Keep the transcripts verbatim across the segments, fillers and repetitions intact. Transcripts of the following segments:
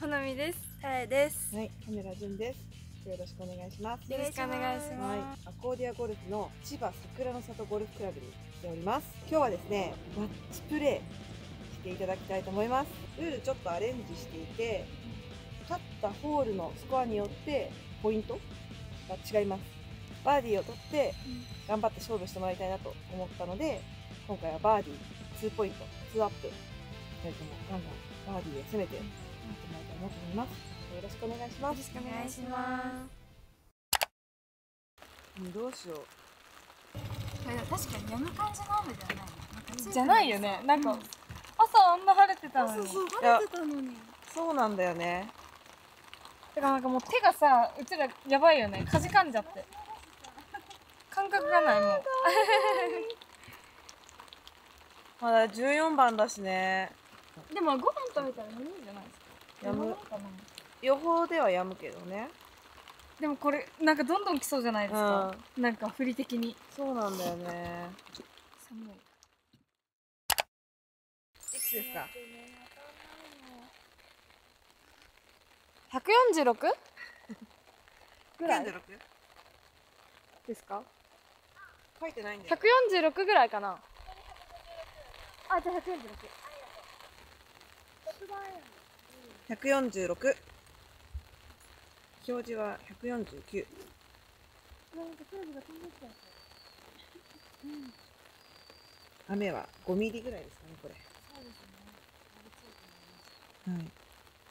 なみです。 さえです。 はい、カメラじゅんです。よろしくお願いします。 よろしくお願いします。 はい、アコーディアゴルフの千葉桜の里ゴルフクラブに来ております。今日はですね、マッチプレイしていただきたいと思います。ルールちょっとアレンジしていて、勝ったホールのスコアによってポイントが違います。バーディーを取って頑張って勝負してもらいたいなと思ったので、今回はバーディーにポイント、にアップ、ふたりともガンガンバーディーで攻めていってもらいたいなと思います。よろしくお願いします。 よろしくお願いします。 どうしよう。 確かにやむ感じの雨ではない。 じゃないよね。なんか、うん、朝あんな晴れてたのに。 そうそう晴れてたのに。 そうなんだよね。 てかなんかもう手がさ、うちらやばいよね。かじかんじゃって。感覚がないもう。 まだじゅうよんばんだしね。 でもご飯食べたら眠いじゃないですか。 やむ。予報ではやむけどね。 でもこれなんかどんどん来そうじゃないですか。うん、なんか振り的に。 そうなんだよね。 寒い。 いくつですか。 ひゃくよんじゅうろく？ぐらいですか？ 書いてないんだよ。 ひゃくよんじゅうろくぐらいかな。あ、じゃあひゃくよんじゅうろく。 ひゃくよんじゅうろく。表示はひゃくよんじゅうきゅう。雨はごミリぐらいですかね、これ。そうですね。はい。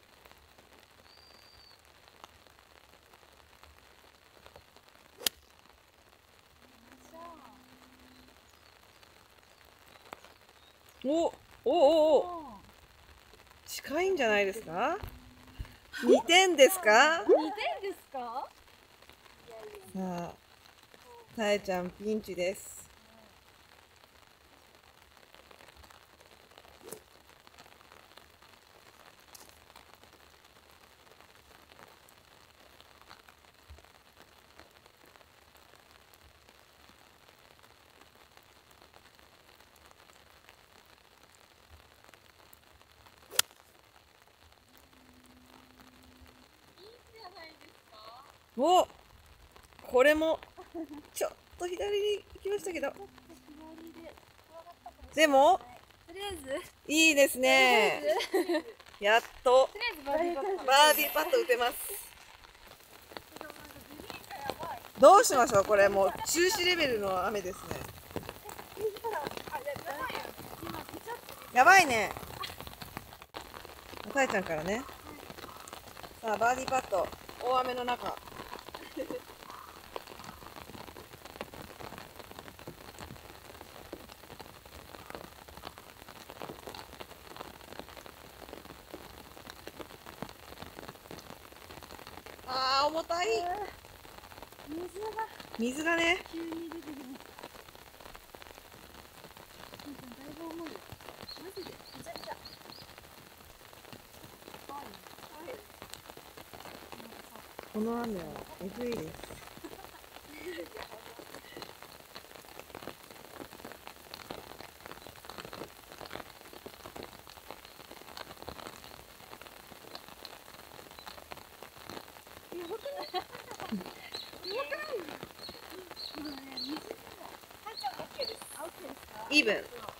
お、おおお。近いんじゃないですか。にてんですか。 にてんですか。 さあ、さえちゃんピンチです。お、これもちょっと左に行きましたけど、でもとりあえずいいですね。やっとバーディーパット打てます。どうしましょう。これもう中止レベルの雨ですね。やばいね。さえちゃんからね。さあバーディーパット、大雨の中。ああ、重たい。 水が水がね。 急に出てきます。だいぶ重いよ。マジでめちゃくちゃ。 この雨はえぐいです。イーブン。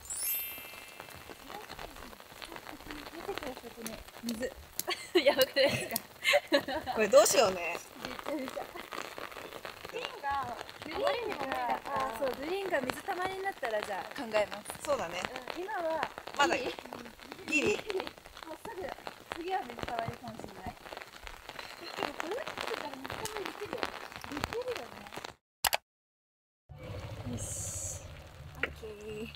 水。やばくないですか。 これどうしようね。 グリーンがグリーンがあそうグリーンが水たまりになったらじゃあ考えます。 そうだね。 うん、今はまだいい。ギリ。 もうすぐ次は水たまりかもしれない。でもこれだったら水たまりできるよ。できるよね。よし。オッケー。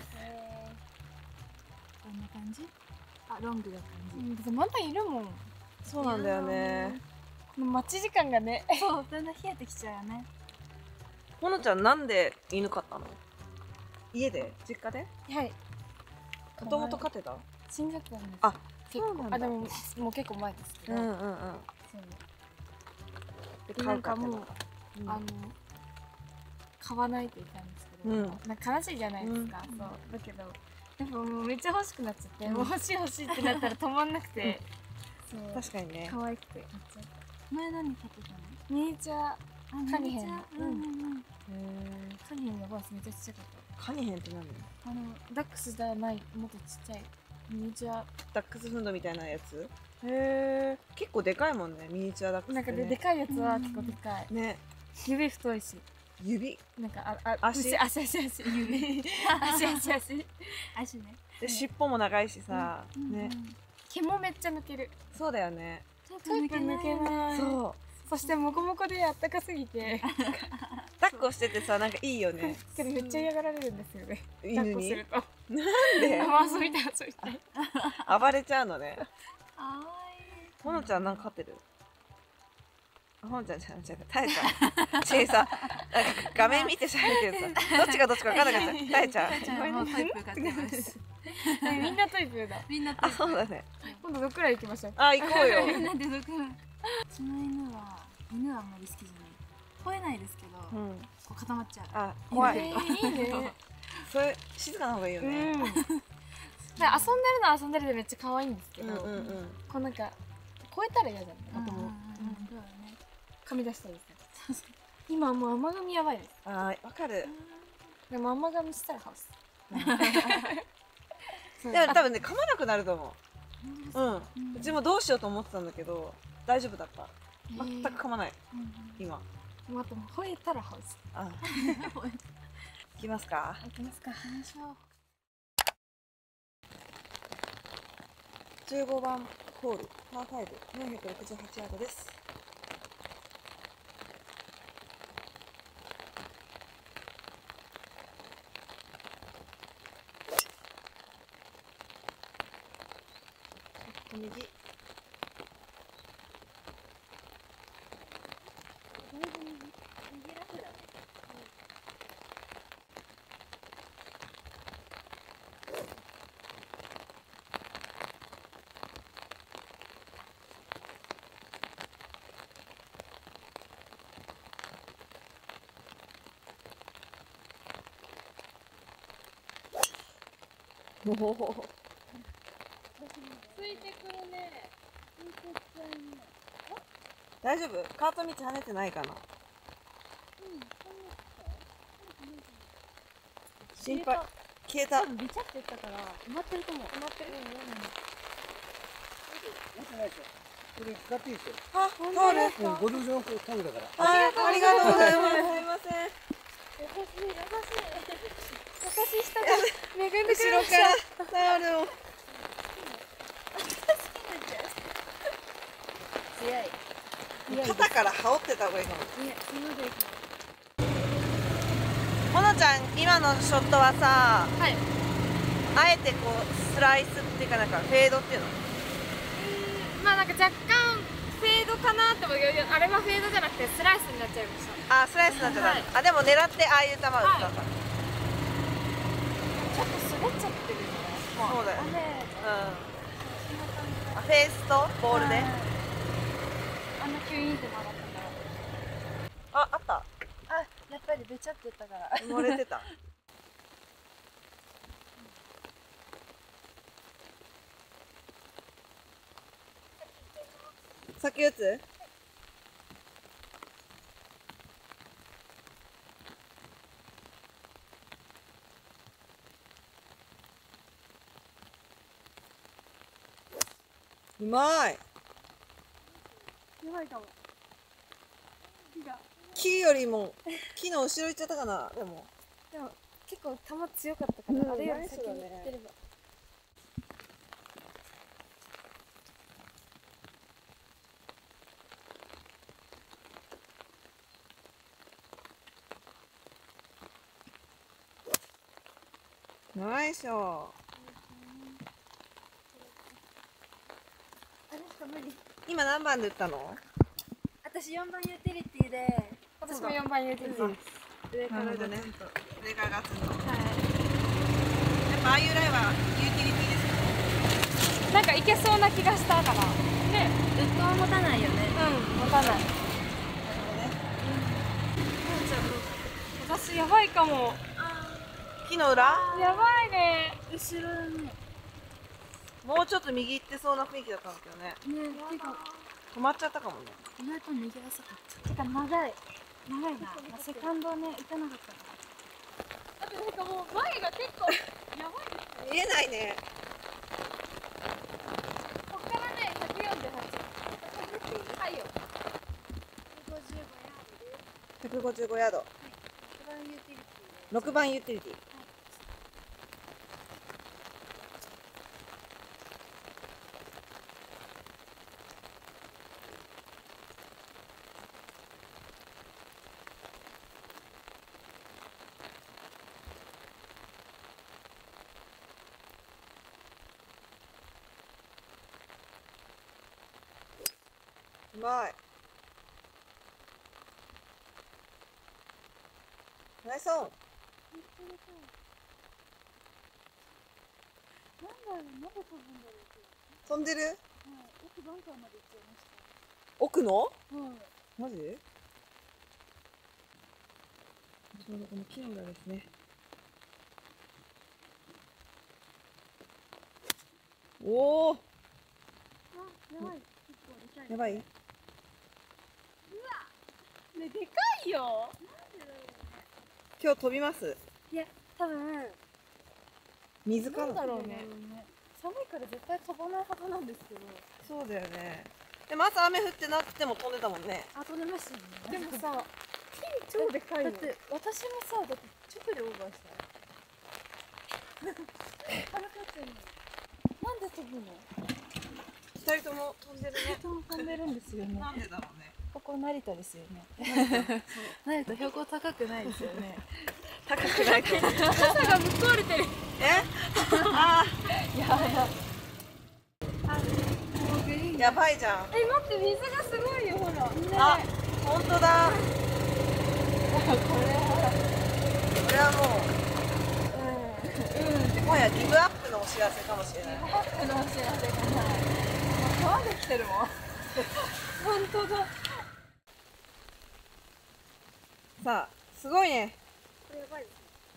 こんな感じ？あ、ロングな感じ。 うん、まだいるもん。 そうなんだよね。 この待ち時間がね。 そう、だんだん冷えてきちゃうよね。 ほのちゃんなんで犬飼ったの？家で？実家で？ はい。 もともと飼ってた？ 死んじゃったんです。 あ、 結構。あ、でももう結構前ですけど。 うんうんうん。 で、なんかもうあの買わないといけないんですけど、なんか悲しいじゃないですか。そうだけど。やっぱもうめっちゃ欲しくなっちゃって、もう欲しい欲しいってなったら止まんなくて、 そう確かにね。 可愛くてめっちゃ前何買ってたの？ ミニチュアカニヘンのうんうんうん。 へカニヘンやばいっす。めっちゃちっちゃかっーカニヘンって何？ た。あのダックスではないもっとちっちゃいミニチュアダックスフンドみたいなやつ？へえ。結構でかいもんね、ミニチュアダックスってね。 なんかででかいやつは結構でかい。 ね。 指太いし。 指。 なんかああ足足足足足指足足足足ね。 で尻尾も長いしさ、ね。 毛もめっちゃ抜ける。 そうだよね。 トイプ抜けない。 そう。 そしてモコモコであったかすぎて抱っこしててさ、なんかいいよね。 けどめっちゃ嫌がられるんですよね。抱犬にっこすると。 なんであ遊びたい遊びたい。 暴れちゃうのね。 あほのちゃんなんか飼ってる？ほのちゃんじゃんじゃん、たえちゃん。ちえさ、なんか画面見て喋ってるさ、どっちがどっちか分かんなかった。たえちゃん。 ーい。ちゃんはもうトイプ買ってます。 みんなトイプーだ。 あ、 みんなトイプ。 そうだね。 今度どっくらい行きましょう。 あ、行こうよ。 みんなでどこ？うちの犬は犬はあんまり好きじゃない。吠えないですけど、こうん。 う固まっちゃう。 あ、怖い。 えーいいね。 それ静かな方がいいようん。 ね。 なんか遊んでるのは遊んでるでめっちゃ可愛いんですけど、 うんうんうん。 こうなんか超えたら嫌じゃん。音もうんうんうんそうだね。 噛み出したりですね。今もう甘噛みやばいです。 あー、わかる。 でも甘噛みしたらハウス。そうでも多分ね、噛まなくなると思う。うん。 うんうちもどうしようと思ってたんだけど、大丈夫だった。 えー全く噛まない。 うんうん今。 もうあと吠えたらハウス。 あ、行きますか。 行きますか。 行きましょう。 じゅうごばんホール、パーファイブ、よんひゃくろくじゅうはちヤードです。右。 右ラフだね。 おお。 ついてくるね。ついてきちゃうね。 大丈夫？カート道跳ねてないかな。心配。消えた。 多分べちゃっていったから埋まってると思う。埋まってる。 これ使っていいですよ。 あ、タオル。 うん、ご乗車のタオルだから。 はい、ありがとうございます。すいません。 優しい優しい優しい人が恵んでくれ後ろましからタオルを。 強い。 肩から羽織ってた方がいいかも。 いや、そのでいいかほのちゃん、今のショットはさ、 た。はい。 あえてこうスライスっていうかなんかフェードっていうの？ まあなんか若干フェードかなって思うけど、あれはフェードじゃなくてスライスになっちゃいました。 あ、スライスなんじゃない？ はいあ、でも狙ってああいう球打ったんだ。 はいちょっと滑っちゃってるよね。 そうだよ。うん。 雨あ、フェースとボールで。 はいあんなキュイーンって曲がったから。 あ、あった。 あ、やっぱりべちゃってたから。 漏れてた。先打つ？うまい。 やばいかも。 木よりも木の後ろ行っちゃったかな。でもでも結構球強かったから、 うんあれより先にナイスだね行ってれば。 ナイスよ。 あれしか無理。 今何番で打ったの？ 私よんばんユーティリティで、 私もよんばん入れてる。 うん上からなるほどねガツンと。 上からガツンと。やっはぱああいうライはユーティリティですか？ い。なんかいけそうな気がしたから。ね。 ウッドは持たないよね。 うん、持たない。私やばいかも。 木の裏？ やばいね。 後ろだね。 もうちょっと右行ってそうな雰囲気だったんだけどね。 ねえ、てか止まっちゃったかもね。 意外と右足かてか長い長いな、まあ、セカンドね打たなかったからあとなんかもう前が結構やばいですよ。 見えないね。 こっからねひゃくよんじゅうはち。はいよ。 ひゃくごじゅうごヤードでひゃくごじゅうごヤード。 一番ユーティリティでろくばんユーティリティ。うまい。ナイスオン。 なんだろう、まだ飛ぶんだろうけど、 飛んでる？ はい、奥バンカーまで行っちゃいまし奥の？ た。はい。 マジで？ちょうどこの木の裏ですね。おお、 あ、やばい。結構でかい。 やばい。 ねでかいよ。 今日飛びます。 いや、多分。 水かな。 なんだろうね。 寒いから絶対飛ばないはずなんですけど。 そうだよね。でも朝雨降ってなくても飛んでたもんね。 あ、飛んでましたよね。 でもさ、木超でかいよ。 だって私もさ、だって直でオーバーしたよ。はるかちゃんになんで飛ぶの？ 二人とも飛んでるね。 人も飛んでるんですよね。 なんでだろうね。 ここ成田ですよね。成田標高高くないですよね。 高くないと思う。 傘がぶっ壊れてる。 え？あー、やばいじゃん。 え、待って、水がすごいよ、ほら。 あ、本当だ。 ここれはもう、もはやギブアップのお知らせかもしれない。 れ、ハップのお知らせがない。川で来てるもん。本当だ。 さあ、すごいね。 これやばいですね。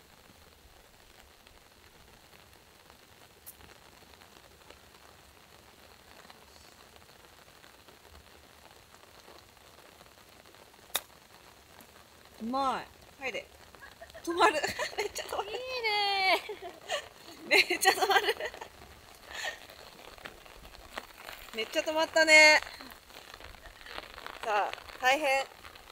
うまい。入れ。止まる。めっちゃ止まる。 いいね。 めっちゃ止まる。めっちゃ止まったね。さあ、大変。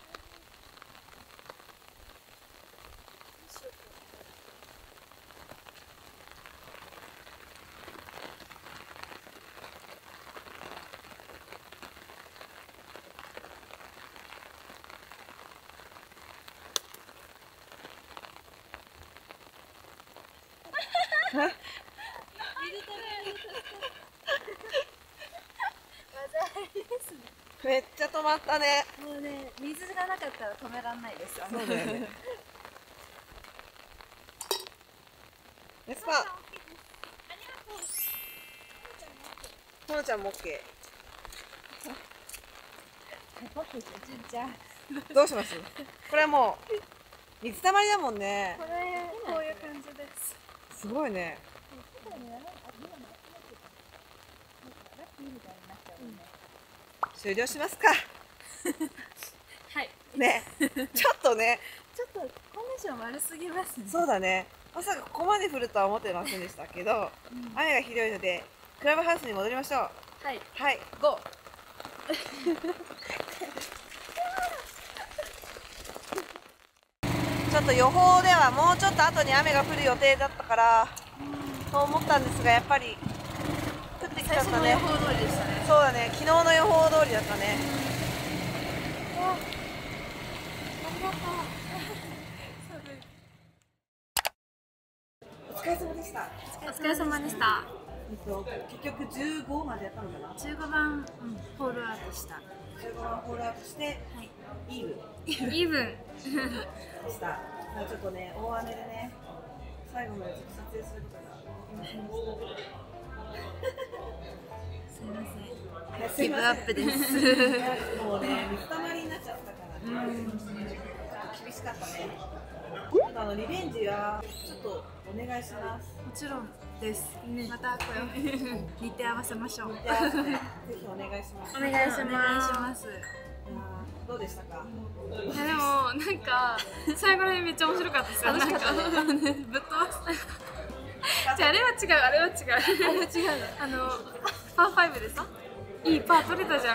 めっちゃ止まったね。 もうね、水がなかったら止めらんないです。 そうだよね。エスパー。ほのちゃんもオッケじゃあ、 ー。どうします？これはもう水たまりだもんね。 これ、こういう感じです。 すごいね。終了しますか。 はい。 ね、ちょっとね。 ちょっとコンディション悪すぎますね。 そうだね。まさかここまで降るとは思ってませんでしたけど、雨がひどいのでクラブハウスに戻りましょう。 はい。 はい。 ゴー。 ちょっと予報ではもうちょっと後に雨が降る予定だったからと思ったんですが、やっぱり降ってきちゃったね。 予報通りでしたね。 そうだね、昨日の予報通りだったね。お疲れ様でした。 お疲れ様でした。 えっと結局じゅうごまでやったのかな。 じゅうごばん、うん、ホールアウトした。 じゅうごばんホールアウトして、 はい。 イーブンイーブン。 でした。ちょっとね、大雨でね、最後まで撮影することができませんでした。 すいません。 ギブアップです。もうね、水たまりになっちゃったからね。ちょっと厳しかったね。ちょっとあのリベンジはちょっとお願いします。 もちろんです。またこれ日程合わせましょう。 じゃあぜひお願いします。 お願いします。 お願いします。 いやーどうでしたか？ いやでもなんか最後らへんめっちゃ面白かったですよ。 楽しかったね。 なんかぶっ飛ばす。 じゃああれは違う、あれは違う。 あれ違うの。 あのパーファイブでさ、いいパー取れたじゃん。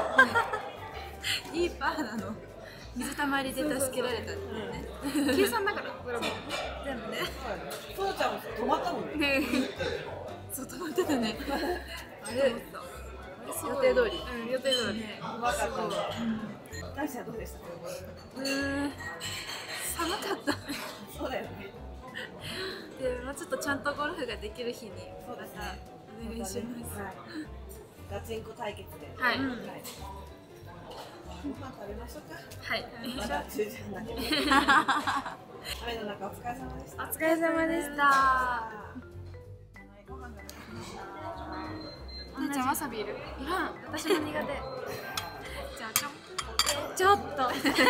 いいパーなの。水たまりで助けられたんだよね。 計算だから。 全部ね。 そうちゃんも止まったもんね。 ねそう止まってたね。あれ予定通り。うん、予定通り。 うまかったね。大ちゃんどうでしたか？ うーん。寒かった。 そうだよね。 で、もうちょっとちゃんとゴルフができる日にそうですね。 お願いします。 はい。ガチンコ対決で。 はい。 うんはい。ご飯食べましょうか。 はい。 まだじゅうじはんだけど。雨の中お疲れ様でした。 お疲れ様でした。 ご飯ができました。 なーちゃんわさびいる？ いらん。私も苦手。 じゃあちょちょっと。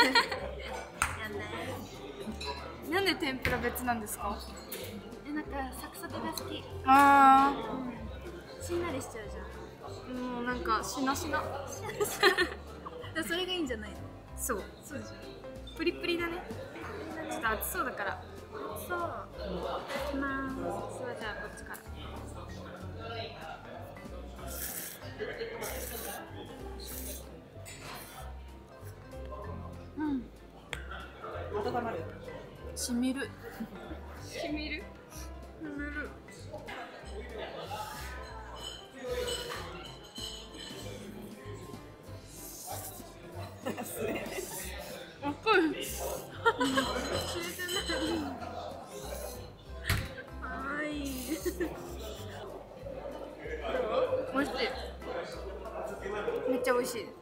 なんで天ぷら別なんですか？ え、なんかサクサクが好き。 あしんなりしちゃうじゃん。 あ、もうなんかしなしな。 でそれがいいんじゃないの？ そう。 そうじゃん。 プリプリだね。ちょっと熱そうだから。 そう。 いきます。そうじゃあこっちから。 うん。 温まる。 しみる。 しみる。しみる。あっこい。 はい。 美味しい。めっちゃ美味しい。